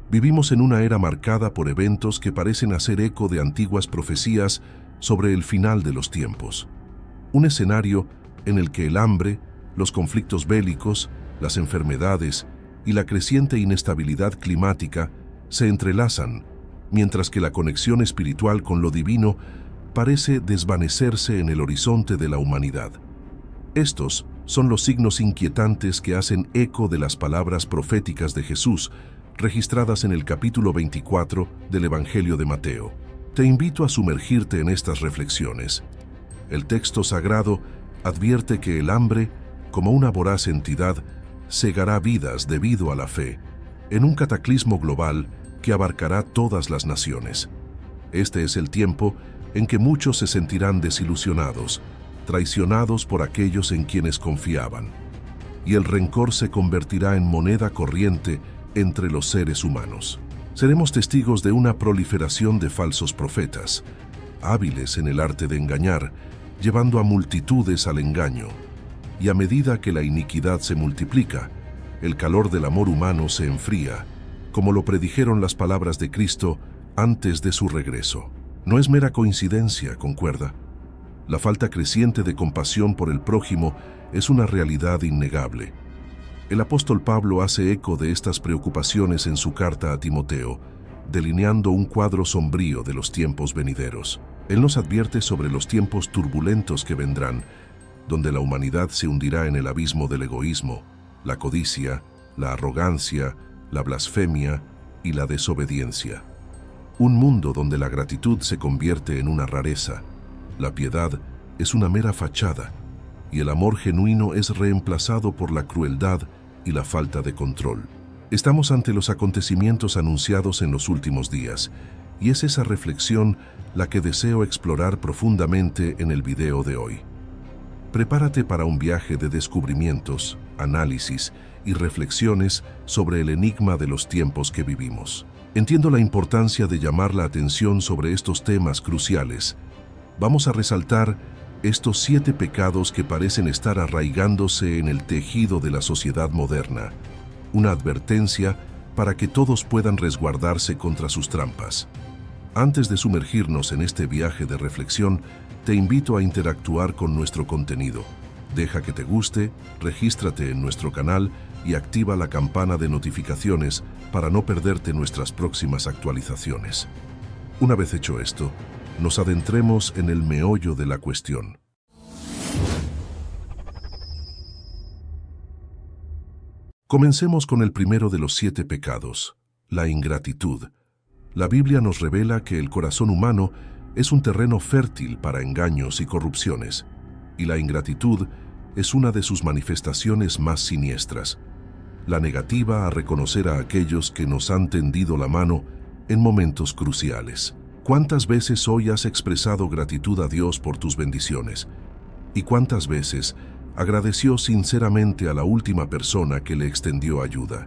Vivimos en una era marcada por eventos que parecen hacer eco de antiguas profecías sobre el final de los tiempos. Un escenario en el que el hambre, los conflictos bélicos, las enfermedades y la creciente inestabilidad climática se entrelazan, mientras que la conexión espiritual con lo divino parece desvanecerse en el horizonte de la humanidad. Estos son los signos inquietantes que hacen eco de las palabras proféticas de Jesús, registradas en el capítulo 24 del Evangelio de Mateo. Te invito a sumergirte en estas reflexiones. El texto sagrado advierte que el hambre, como una voraz entidad, cegará vidas debido a la fe, en un cataclismo global que abarcará todas las naciones. Este es el tiempo en que muchos se sentirán desilusionados, traicionados por aquellos en quienes confiaban, y el rencor se convertirá en moneda corriente entre los seres humanos. Seremos testigos de una proliferación de falsos profetas, hábiles en el arte de engañar, llevando a multitudes al engaño. Y a medida que la iniquidad se multiplica, el calor del amor humano se enfría, como lo predijeron las palabras de Cristo antes de su regreso. No es mera coincidencia, ¿concuerda? La falta creciente de compasión por el prójimo es una realidad innegable. El apóstol Pablo hace eco de estas preocupaciones en su carta a Timoteo, delineando un cuadro sombrío de los tiempos venideros. Él nos advierte sobre los tiempos turbulentos que vendrán, donde la humanidad se hundirá en el abismo del egoísmo, la codicia, la arrogancia, la blasfemia y la desobediencia. Un mundo donde la gratitud se convierte en una rareza, la piedad es una mera fachada, y el amor genuino es reemplazado por la crueldad y la falta de control. Estamos ante los acontecimientos anunciados en los últimos días, y es esa reflexión la que deseo explorar profundamente en el video de hoy. Prepárate para un viaje de descubrimientos, análisis y reflexiones sobre el enigma de los tiempos que vivimos. Entiendo la importancia de llamar la atención sobre estos temas cruciales. Vamos a resaltar estos 7 pecados que parecen estar arraigándose en el tejido de la sociedad moderna. Una advertencia para que todos puedan resguardarse contra sus trampas. Antes de sumergirnos en este viaje de reflexión, te invito a interactuar con nuestro contenido. Deja que te guste, regístrate en nuestro canal y activa la campana de notificaciones para no perderte nuestras próximas actualizaciones. Una vez hecho esto, nos adentremos en el meollo de la cuestión. Comencemos con el primero de los 7 pecados, la ingratitud. La Biblia nos revela que el corazón humano es un terreno fértil para engaños y corrupciones, y la ingratitud es una de sus manifestaciones más siniestras. La negativa a reconocer a aquellos que nos han tendido la mano en momentos cruciales. ¿Cuántas veces hoy has expresado gratitud a Dios por tus bendiciones? ¿Y cuántas veces agradeció sinceramente a la última persona que le extendió ayuda?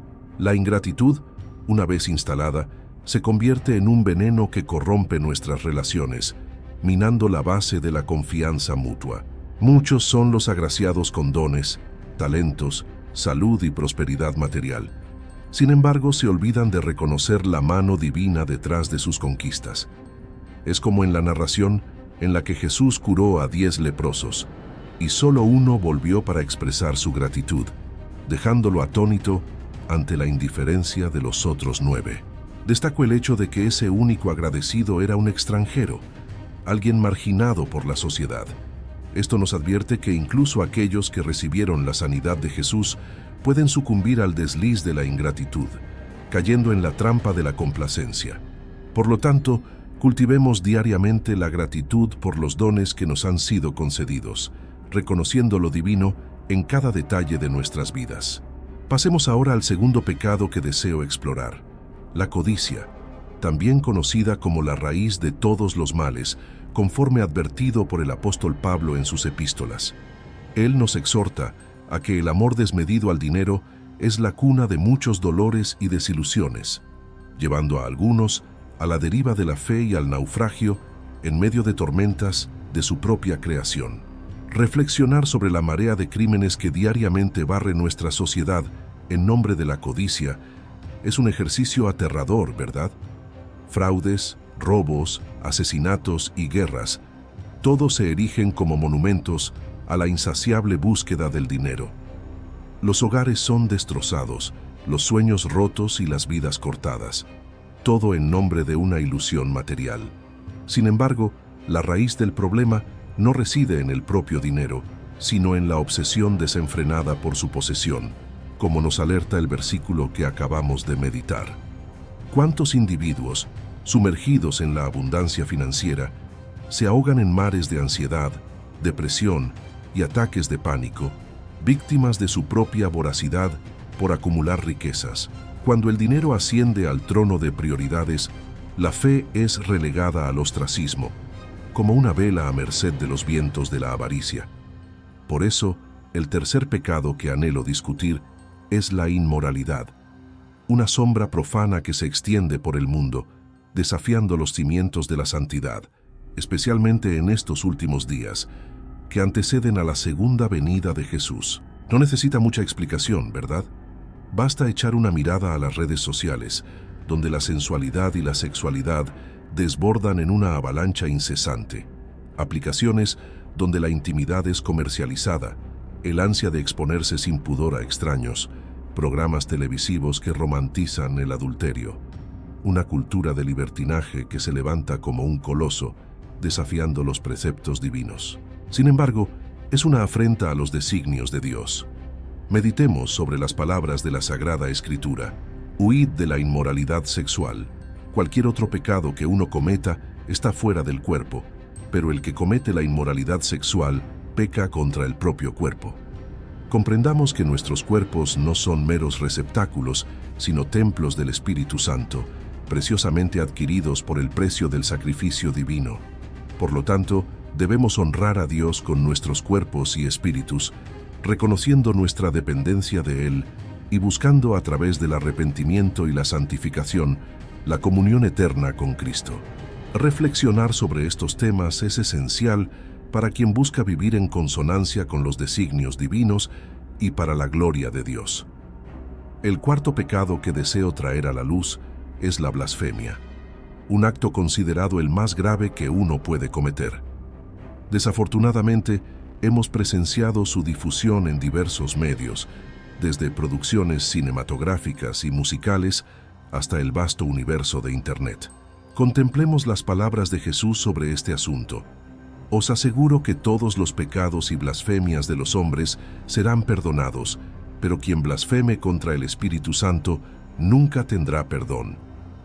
La ingratitud, una vez instalada, se convierte en un veneno que corrompe nuestras relaciones, minando la base de la confianza mutua. Muchos son los agraciados con dones, talentos, salud y prosperidad material. Sin embargo, se olvidan de reconocer la mano divina detrás de sus conquistas. Es como en la narración en la que Jesús curó a 10 leprosos, y solo uno volvió para expresar su gratitud, dejándolo atónito ante la indiferencia de los otros 9. Destaco el hecho de que ese único agradecido era un extranjero, alguien marginado por la sociedad. Esto nos advierte que incluso aquellos que recibieron la sanidad de Jesús pueden sucumbir al desliz de la ingratitud, cayendo en la trampa de la complacencia. Por lo tanto, cultivemos diariamente la gratitud por los dones que nos han sido concedidos, reconociendo lo divino en cada detalle de nuestras vidas. Pasemos ahora al segundo pecado que deseo explorar, la codicia, también conocida como la raíz de todos los males, conforme advertido por el apóstol Pablo en sus epístolas. Él nos exhorta a que el amor desmedido al dinero es la cuna de muchos dolores y desilusiones, llevando a algunos a la deriva de la fe y al naufragio en medio de tormentas de su propia creación. Reflexionar sobre la marea de crímenes que diariamente barre nuestra sociedad en nombre de la codicia Es un ejercicio aterrador, ¿verdad? Fraudes, robos, asesinatos y guerras, todos se erigen como monumentos a la insaciable búsqueda del dinero. Los hogares son destrozados, los sueños rotos y las vidas cortadas, todo en nombre de una ilusión material. Sin embargo, la raíz del problema no reside en el propio dinero, sino en la obsesión desenfrenada por su posesión, como nos alerta el versículo que acabamos de meditar. ¿Cuántos individuos, sumergidos en la abundancia financiera, se ahogan en mares de ansiedad, depresión y ataques de pánico, víctimas de su propia voracidad por acumular riquezas? Cuando el dinero asciende al trono de prioridades, la fe es relegada al ostracismo, como una vela a merced de los vientos de la avaricia. Por eso, el tercer pecado que anhelo discutir es la inmoralidad, una sombra profana que se extiende por el mundo, desafiando los cimientos de la santidad, especialmente en estos últimos días, que anteceden a la segunda venida de Jesús. No necesita mucha explicación, ¿verdad? Basta echar una mirada a las redes sociales, donde la sensualidad y la sexualidad desbordan en una avalancha incesante. Aplicaciones donde la intimidad es comercializada, el ansia de exponerse sin pudor a extraños, programas televisivos que romantizan el adulterio, una cultura de libertinaje que se levanta como un coloso, desafiando los preceptos divinos. Sin embargo, es una afrenta a los designios de Dios. Meditemos sobre las palabras de la Sagrada Escritura. Huid de la inmoralidad sexual. Cualquier otro pecado que uno cometa está fuera del cuerpo, pero el que comete la inmoralidad sexual peca contra el propio cuerpo. Comprendamos que nuestros cuerpos no son meros receptáculos, sino templos del Espíritu Santo, preciosamente adquiridos por el precio del sacrificio divino. Por lo tanto, debemos honrar a Dios con nuestros cuerpos y espíritus, reconociendo nuestra dependencia de Él y buscando a través del arrepentimiento y la santificación la comunión eterna con Cristo. Reflexionar sobre estos temas es esencial para quien busca vivir en consonancia con los designios divinos y para la gloria de Dios. El cuarto pecado que deseo traer a la luz es la blasfemia, un acto considerado el más grave que uno puede cometer. Desafortunadamente, hemos presenciado su difusión en diversos medios, desde producciones cinematográficas y musicales hasta el vasto universo de Internet. Contemplemos las palabras de Jesús sobre este asunto. Os aseguro que todos los pecados y blasfemias de los hombres serán perdonados, pero quien blasfeme contra el Espíritu Santo nunca tendrá perdón.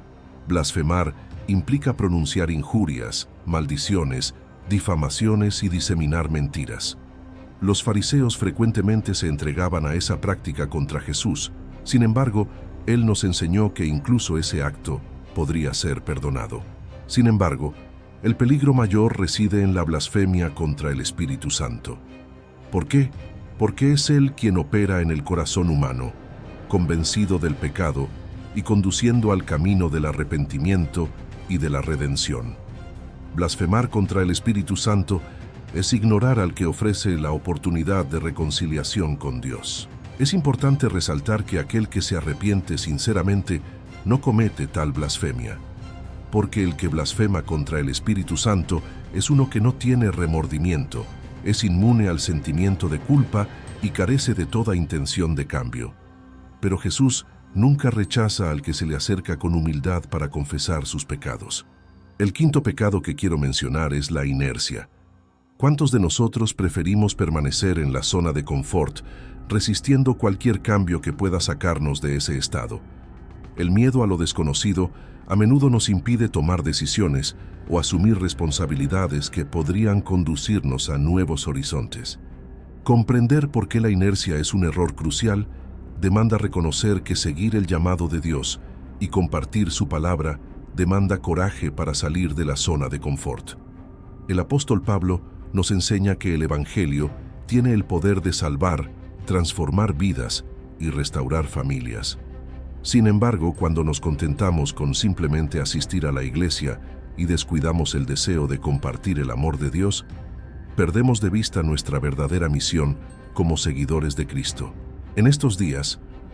Blasfemar implica pronunciar injurias, maldiciones, difamaciones y diseminar mentiras. Los fariseos frecuentemente se entregaban a esa práctica contra Jesús. Sin embargo, Él nos enseñó que incluso ese acto podría ser perdonado. Sin embargo, el peligro mayor reside en la blasfemia contra el Espíritu Santo. ¿Por qué? Porque es Él quien opera en el corazón humano, convencido del pecado y conduciendo al camino del arrepentimiento y de la redención. Blasfemar contra el Espíritu Santo es ignorar al que ofrece la oportunidad de reconciliación con Dios. Es importante resaltar que aquel que se arrepiente sinceramente no comete tal blasfemia, porque el que blasfema contra el Espíritu Santo es uno que no tiene remordimiento, es inmune al sentimiento de culpa y carece de toda intención de cambio. Pero Jesús nunca rechaza al que se le acerca con humildad para confesar sus pecados. El quinto pecado que quiero mencionar es la inercia. ¿Cuántos de nosotros preferimos permanecer en la zona de confort, resistiendo cualquier cambio que pueda sacarnos de ese estado? El miedo a lo desconocido a menudo nos impide tomar decisiones o asumir responsabilidades que podrían conducirnos a nuevos horizontes. Comprender por qué la inercia es un error crucial demanda reconocer que seguir el llamado de Dios y compartir su palabra demanda coraje para salir de la zona de confort. El apóstol Pablo nos enseña que el Evangelio tiene el poder de salvar, transformar vidas y restaurar familias. Sin embargo, cuando nos contentamos con simplemente asistir a la iglesia y descuidamos el deseo de compartir el amor de Dios, perdemos de vista nuestra verdadera misión como seguidores de Cristo. En estos días,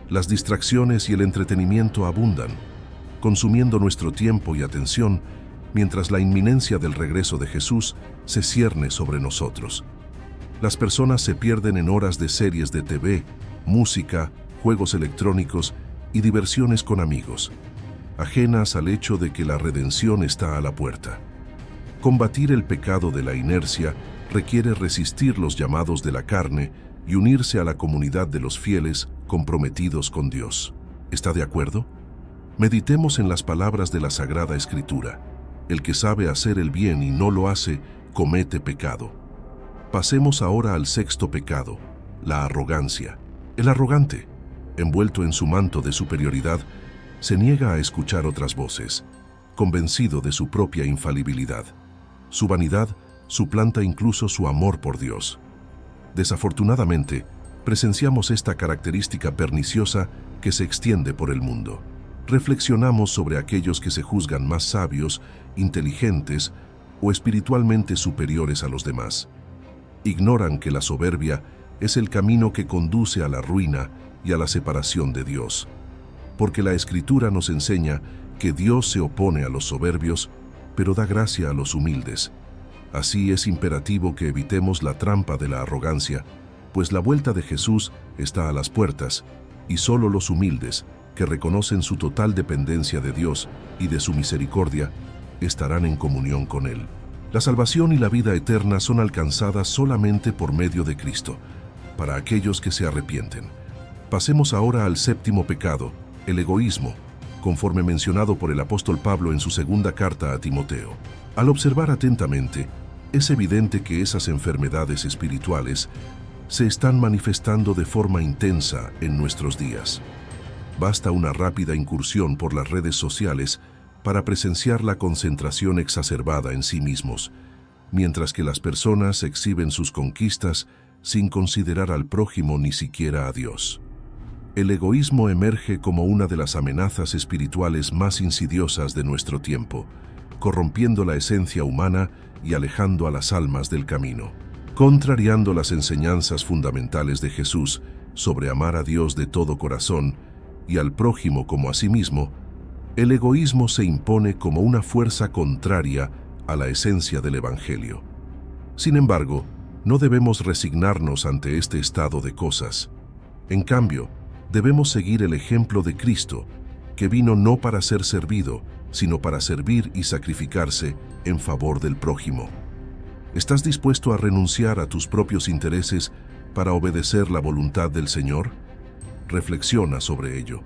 Las distracciones y el entretenimiento abundan, consumiendo nuestro tiempo y atención, mientras la inminencia del regreso de Jesús se cierne sobre nosotros. Las personas se pierden en horas de series de TV, música, juegos electrónicos y diversiones con amigos, ajenas al hecho de que la redención está a la puerta. Combatir el pecado de la inercia requiere resistir los llamados de la carne y unirse a la comunidad de los fieles comprometidos con Dios. ¿Está de acuerdo? Meditemos en las palabras de la Sagrada Escritura. El que sabe hacer el bien y no lo hace, comete pecado. Pasemos ahora al sexto pecado, la arrogancia. El arrogante, envuelto en su manto de superioridad, se niega a escuchar otras voces, convencido de su propia infalibilidad. Su vanidad suplanta incluso su amor por Dios. Desafortunadamente, presenciamos esta característica perniciosa que se extiende por el mundo. Reflexionamos sobre aquellos que se juzgan más sabios, inteligentes o espiritualmente superiores a los demás. Ignoran que la soberbia es el camino que conduce a la ruina y a la separación de Dios, porque la Escritura nos enseña que Dios se opone a los soberbios, pero da gracia a los humildes. Así es imperativo que evitemos la trampa de la arrogancia, pues la vuelta de Jesús está a las puertas, y solo los humildes, que reconocen su total dependencia de Dios y de su misericordia, estarán en comunión con Él. La salvación y la vida eterna son alcanzadas solamente por medio de Cristo, para aquellos que se arrepienten. Pasemos ahora al séptimo pecado, el egoísmo, conforme mencionado por el apóstol Pablo en su segunda carta a Timoteo. Al observar atentamente, es evidente que esas enfermedades espirituales se están manifestando de forma intensa en nuestros días. Basta una rápida incursión por las redes sociales para presenciar la concentración exacerbada en sí mismos, mientras que las personas exhiben sus conquistas sin considerar al prójimo ni siquiera a Dios. El egoísmo emerge como una de las amenazas espirituales más insidiosas de nuestro tiempo, corrompiendo la esencia humana y alejando a las almas del camino. Contrariando las enseñanzas fundamentales de Jesús sobre amar a Dios de todo corazón y al prójimo como a sí mismo, el egoísmo se impone como una fuerza contraria a la esencia del Evangelio. Sin embargo, no debemos resignarnos ante este estado de cosas. En cambio, debemos seguir el ejemplo de Cristo, que vino no para ser servido, sino para servir y sacrificarse en favor del prójimo. ¿Estás dispuesto a renunciar a tus propios intereses para obedecer la voluntad del Señor? Reflexiona sobre ello.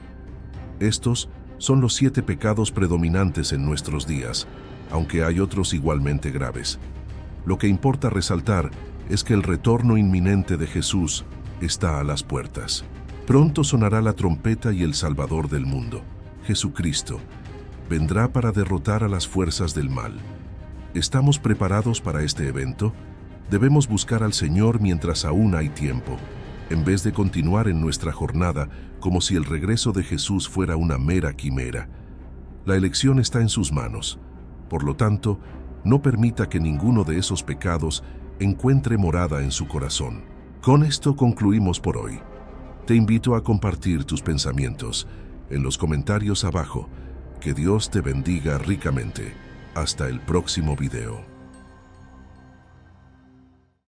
Estos son los 7 pecados predominantes en nuestros días, aunque hay otros igualmente graves. Lo que importa resaltar es que el retorno inminente de Jesús está a las puertas. Pronto sonará la trompeta y el Salvador del mundo, Jesucristo, vendrá para derrotar a las fuerzas del mal. ¿Estamos preparados para este evento? Debemos buscar al Señor mientras aún hay tiempo, en vez de continuar en nuestra jornada como si el regreso de Jesús fuera una mera quimera. La elección está en sus manos. Por lo tanto, no permita que ninguno de esos pecados encuentre morada en su corazón. Con esto concluimos por hoy. Te invito a compartir tus pensamientos en los comentarios abajo. Que Dios te bendiga ricamente. Hasta el próximo video.